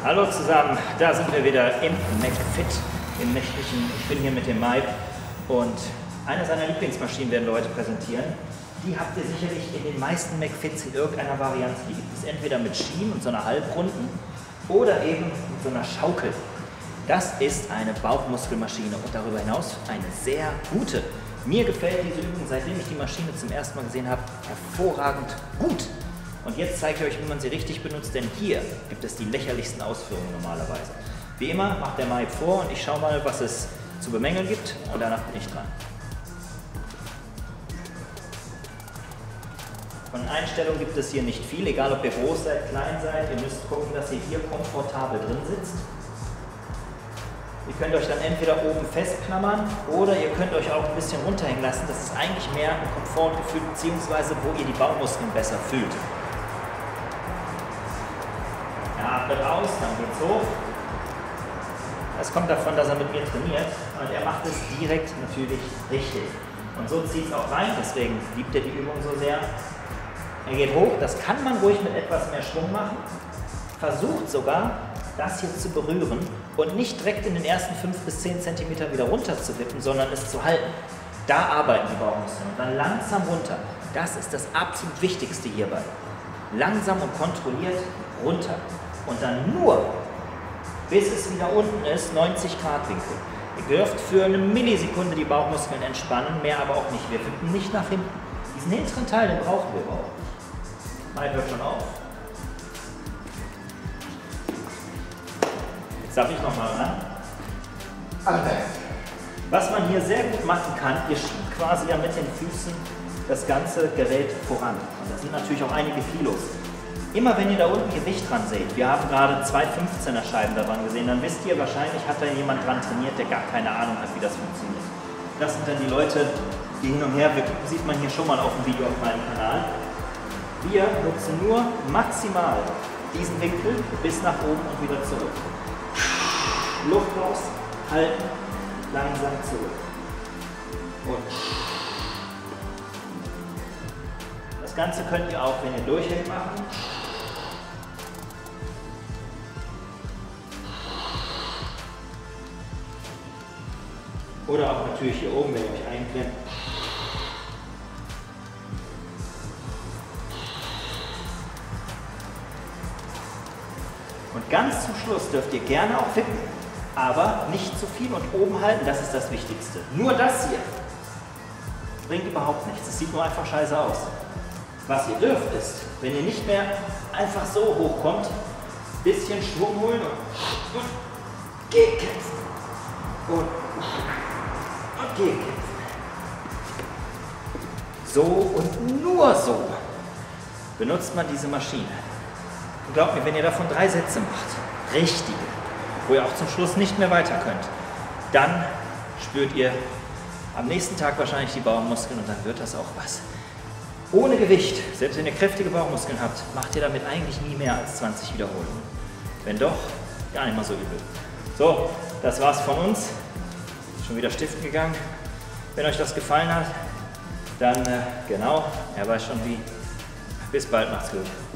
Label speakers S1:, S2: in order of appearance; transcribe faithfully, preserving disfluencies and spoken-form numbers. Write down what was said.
S1: Hallo zusammen, da sind wir wieder im McFit, im nächtlichen. Ich bin hier mit dem Mike und eine seiner Lieblingsmaschinen werden wir heute präsentieren. Die habt ihr sicherlich in den meisten McFits in irgendeiner Variante. Die gibt es entweder mit Schienen und so einer halbrunden oder eben mit so einer Schaukel. Das ist eine Bauchmuskelmaschine und darüber hinaus eine sehr gute. Mir gefällt diese Übung, seitdem ich die Maschine zum ersten Mal gesehen habe, hervorragend gut. Und jetzt zeige ich euch, wie man sie richtig benutzt, denn hier gibt es die lächerlichsten Ausführungen normalerweise. Wie immer macht der Mike vor und ich schaue mal, was es zu bemängeln gibt und danach bin ich dran. Von Einstellungen gibt es hier nicht viel, egal ob ihr groß seid, klein seid, ihr müsst gucken, dass ihr hier komfortabel drin sitzt. Ihr könnt euch dann entweder oben festklammern oder ihr könnt euch auch ein bisschen runterhängen lassen. Das ist eigentlich mehr ein Komfortgefühl, beziehungsweise wo ihr die Bauchmuskeln besser fühlt. Ja, atmet aus, dann geht's hoch. Das kommt davon, dass er mit mir trainiert und er macht es direkt natürlich richtig. Und so zieht es auch rein, deswegen liebt er die Übung so sehr. Er geht hoch, das kann man ruhig mit etwas mehr Schwung machen. Versucht sogar, das hier zu berühren und nicht direkt in den ersten fünf bis zehn Zentimeter wieder runter zu wippen, sondern es zu halten. Da arbeiten die Bauchmuskeln und dann langsam runter. Das ist das absolut Wichtigste hierbei. Langsam und kontrolliert runter und dann nur, bis es wieder unten ist, neunzig Grad Winkel. Ihr dürft für eine Millisekunde die Bauchmuskeln entspannen, mehr aber auch nicht. Wir wippen nicht nach hinten. Diesen hinteren Teil, den brauchen wir überhaupt nicht. Mal hört schon auf. Jetzt darf ich nochmal ran. Was man hier sehr gut machen kann, ihr schiebt quasi ja mit den Füßen das ganze Gerät voran. Und das sind natürlich auch einige Kilos. Immer wenn ihr da unten Gewicht dran seht, wir haben gerade zwei fünfzehner Scheiben daran gesehen, dann wisst ihr, wahrscheinlich hat da jemand dran trainiert, der gar keine Ahnung hat, wie das funktioniert. Das sind dann die Leute, die hin und her wippen. Sieht man hier schon mal auf dem Video auf meinem Kanal. Wir nutzen nur maximal diesen Winkel bis nach oben und wieder zurück. Luft raus, halten, langsam zurück. Und das Ganze könnt ihr auch, wenn ihr durchhält, machen. Oder auch natürlich hier oben, wenn ihr euch einklemmt. Und ganz zum Schluss dürft ihr gerne auch wippen, aber nicht zu viel und oben halten, das ist das Wichtigste. Nur das hier bringt überhaupt nichts, es sieht nur einfach scheiße aus. Was ihr dürft ist, wenn ihr nicht mehr einfach so hochkommt, ein bisschen Schwung holen und, und gegenkämpfen. Und, und gegenkämpfen. So und nur so benutzt man diese Maschine. Und glaubt mir, wenn ihr davon drei Sätze macht, richtige, wo ihr auch zum Schluss nicht mehr weiter könnt, dann spürt ihr am nächsten Tag wahrscheinlich die Bauchmuskeln und dann wird das auch was. Ohne Gewicht, selbst wenn ihr kräftige Bauchmuskeln habt, macht ihr damit eigentlich nie mehr als zwanzig Wiederholungen. Wenn doch, gar nicht mal so übel. So, das war's von uns. Schon wieder stiften gegangen. Wenn euch das gefallen hat, dann äh, genau, er weiß schon wie. Bis bald, macht's gut.